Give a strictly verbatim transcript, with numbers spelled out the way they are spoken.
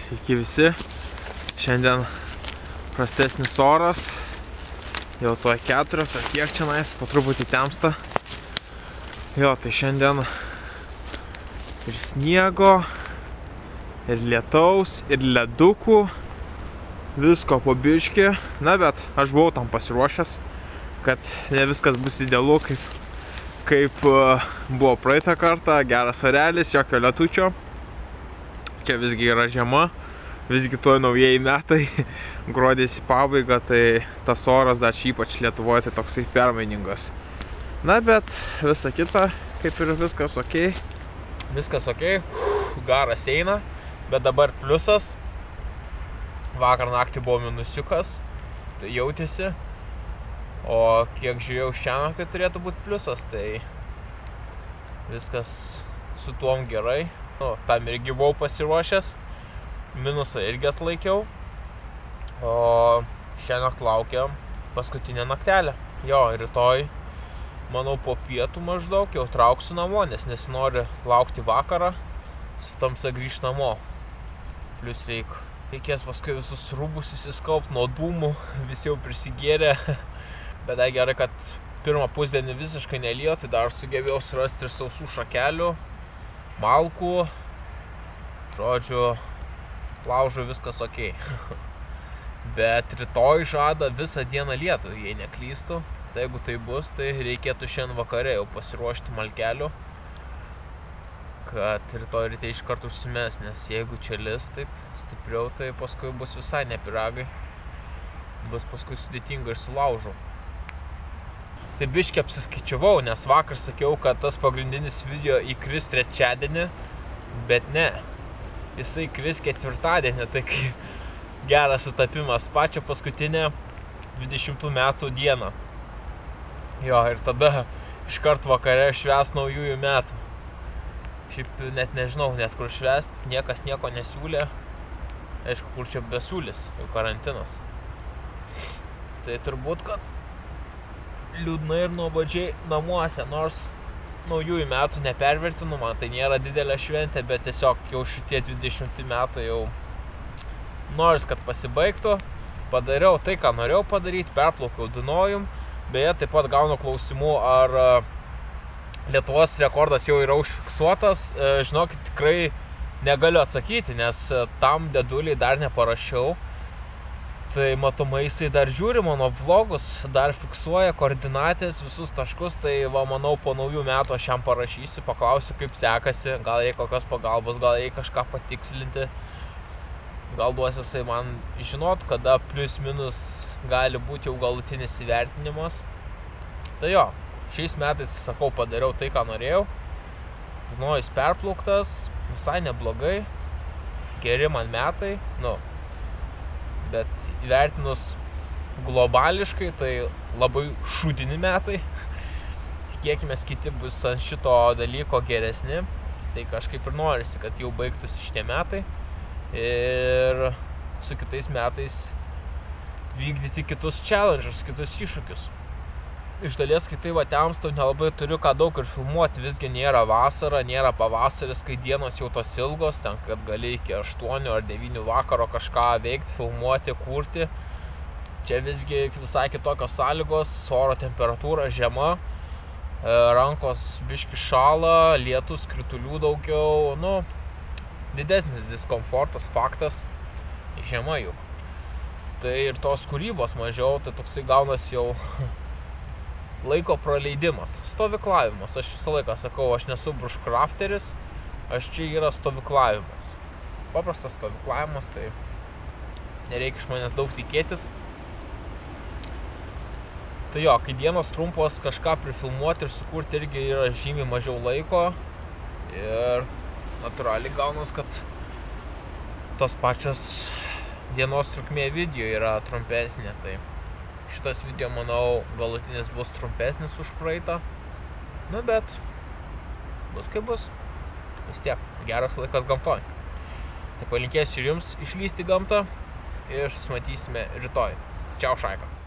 Sveiki visi. Šiandien prastesnis oras. Jau tuoj keturios ar kiek čia nais, po truputį temsta. Jo, tai šiandien ir sniego, ir lietaus, ir ledukų. Visko po biškį. Na, bet aš buvau tam pasiruošęs, kad ne viskas bus idealu, kaip, kaip uh, buvo praeitą kartą. Geras orelis, jokio lietučio. Čia visgi yra žiema, visgi tuoj naujieji metai, gruodis į pabaigą, tai tas oras dar ypač Lietuvoje tai toksai permainingas. Na, bet visa kita, kaip ir viskas ok. Viskas ok, garas eina, bet dabar pliusas. Vakar naktį buvo minusiukas, tai jautėsi. O kiek žiūrėjau šiandien, tai turėtų būti pliusas, tai viskas su tuom gerai. Nu, tam irgi buvau pasiruošęs, minusą irgi atlaikiau, o šiandien laukia paskutinė naktelė. Jo, rytoj, manau, po pietų maždaug jau trauksiu namo, nes nesinori laukti vakarą, su tamsa grįžt namo. Plius reik, reikės paskui visus rūbus įsiskaupt nuo dūmų, visi jau prisigėrė, bet dar gerai, kad pirmą pusdienį visiškai nelijo, tai dar sugebėjau surasti ir sausų šakelių, malkų, žodžiu, laužu viskas ok. Bet rytoj žada visą dieną lietų, jei neklystų. Tai jeigu tai bus, tai reikėtų šiandien vakare jau pasiruošti malkelių, kad rytoj ryte iš karto užsimes, nes jeigu čia lis taip stipriau, tai paskui bus visai ne pyragai. Bus paskui sudėtinga ir su laužu. Tai biškį apsiskaičiavau, nes vakar sakiau, kad tas pagrindinis video įkris trečiadienį, bet ne. Jisai įkris ketvirtadienį, tai geras sutapimas, pačią paskutinę dvidešimtų metų dieną. Jo, ir tada iškart vakare švęs naujųjų metų. Šiaip net nežinau, net kur švęst, niekas nieko nesiūlė. Aišku, kur čia besiūlis, jau karantinas. Tai turbūt, kad liūdnai ir nuobodžiai namuose, nors naujųjų metų nepervertinu, man tai nėra didelė šventė, bet tiesiog jau šitie dvidešimti metai jau noris, kad pasibaigtų. Padariau tai, ką norėjau padaryti, perplaukiau Dunojum. Beje, taip pat gaunu klausimų, ar Lietuvos rekordas jau yra užfiksuotas. Žinokit, tikrai negaliu atsakyti, nes tam deduliai dar neparašiau. Tai matomai jisai dar žiūri mano vlogus, dar fiksuoja koordinatės, visus taškus, tai va, manau, po naujų metų aš jam parašysiu, paklausiu, kaip sekasi, gal reikia kokios pagalbos, gal reikia kažką patikslinti, gal duos jisai man žinot, kada plius minus gali būti jau galutinis įvertinimas. Tai jo, šiais metais, sakau, padariau tai, ką norėjau, Dunojus perplauktas, visai neblogai, geri man metai, nu, bet įvertinus globališkai, tai labai šūdini metai. Tikėkime, kiti bus ant šito dalyko geresni. Tai kažkaip ir norisi, kad jau baigtųsi šitie metai. Ir su kitais metais vykdyti kitus challenges, kitus iššūkius. Iš dalies, kai tai va temsta, nelabai turiu ką daug ir filmuoti. Visgi nėra vasara, nėra pavasaris, kai dienos jau tos ilgos, ten, kad gali iki aštuonių ar devynių vakaro kažką veikti, filmuoti, kurti. Čia visgi visai kitokios sąlygos, oro temperatūra žema, rankos biški šąla, lietus, kritulių daugiau, nu, didesnis diskomfortas, faktas, žiema juk. Tai ir tos kūrybos mažiau, tai toksai gaunas jau laiko praleidimas, stovyklavimas. Aš visą laiką sakau, aš nesu bushcrafteris, aš čia yra stovyklavimas. Paprastas stovyklavimas, tai nereikia iš manęs daug tikėtis. Tai jo, kai dienos trumpos, kažką prifilmuoti ir sukurti irgi yra žymiai mažiau laiko. Ir natūraliai gaunas, kad tos pačios dienos trukmė video yra trumpesnė. Tai šitas video, manau, galutinis bus trumpesnis už praeitą. Nu, bet bus kaip bus. Vis tiek, geras laikas gamtoj. Tai palinkėsiu ir jums išlysti gamtą ir susimatysime rytoj. Čiau, šaika.